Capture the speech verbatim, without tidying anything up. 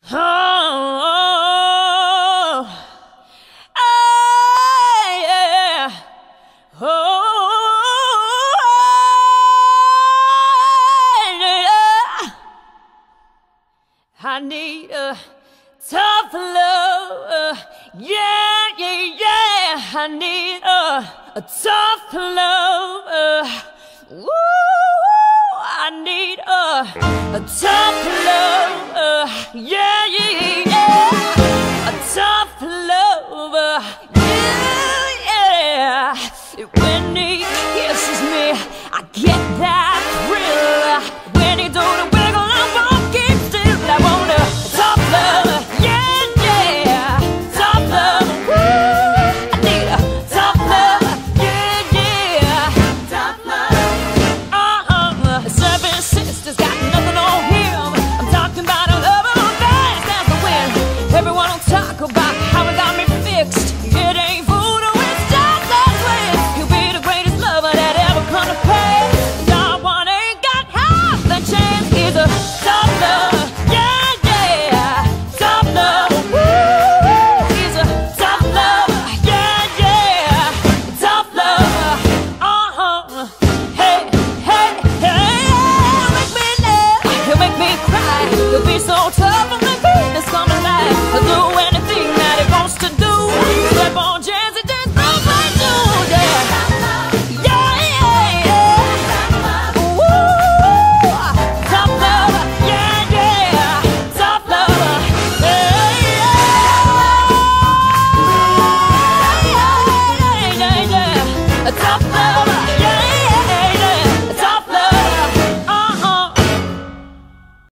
Oh, oh, yeah. Oh, yeah. I need a tough love. Yeah, yeah, yeah. I need a, a tough love. Woo, I need a, a tough love.